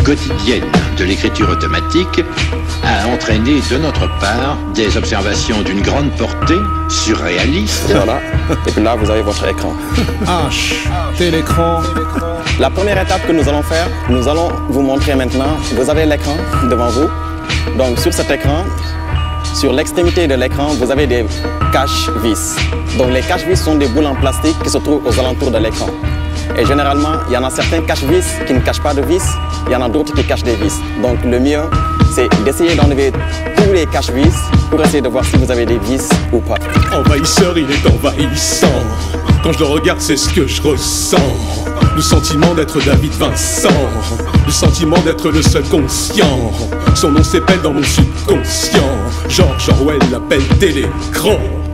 quotidienne de l'écriture automatique a entraîné de notre part des observations d'une grande portée, surréalistes. Voilà, et puis là vous avez votre écran. H, tel écran. La première étape que nous allons faire, nous allons vous montrer maintenant, vous avez l'écran devant vous. Donc sur cet écran, sur l'extrémité de l'écran, vous avez des cache-vis. Donc les cache-vis sont des boules en plastique qui se trouvent aux alentours de l'écran. Et généralement, il y en a certains cache-vis qui ne cachent pas de vis, il y en a d'autres qui cachent des vis. Donc le mieux, c'est d'essayer d'enlever tous les cache-vis pour essayer de voir si vous avez des vis ou pas. Envahisseur, il est envahissant. Quand je le regarde, c'est ce que je ressens. Le sentiment d'être David Vincent, le sentiment d'être le seul conscient. Son nom s'épelle dans mon subconscient. George Orwell l'appelle télécran.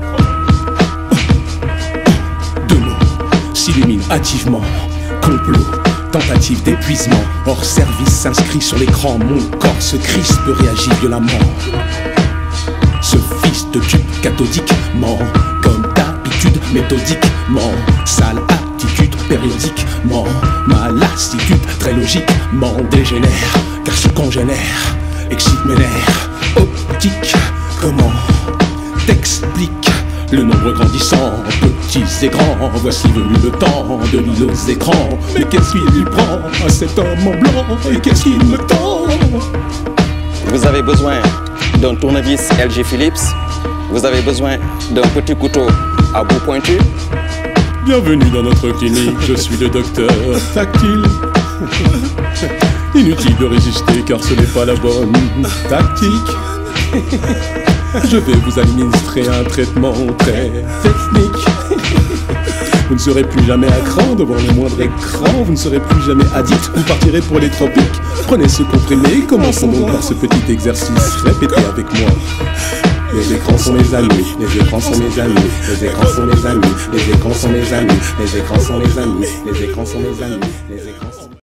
Deux mots s'illuminent hâtivement. Complot, tentative d'épuisement. Hors service s'inscrit sur l'écran. Mon corps se crispe, réagit violemment. Ce fils de tube cathodiquement, comme d'habitude méthodiquement, sale attitude périodiquement, ma lassitude très logiquement dégénère, car ce congénère excite mes nerfs. Optique, comment t'expliques le nombre grandissant, petits et grands, voici venu le temps de l'île aux écrans. Mais qu'est-ce qu'il lui prend à cet homme en blanc, et qu'est-ce qu'il me tend? Vous avez besoin d'un tournevis LG Philips, vous avez besoin d'un petit couteau à bout pointu. Bienvenue dans notre clinique, je suis le docteur Tactile. Inutile de résister car ce n'est pas la bonne tactique. Je vais vous administrer un traitement très technique. Vous ne serez plus jamais à cran devant le moindre écran, vous ne serez plus jamais addict, vous partirez pour les tropiques. Prenez ce comprimé, commençons donc par ce petit exercice, répétez avec moi. Les écrans sont mes amis, les écrans sont mes amis, les écrans sont mes amis, les écrans sont mes amis, les écrans sont mes amis, les écrans sont mes amis, les écrans sont...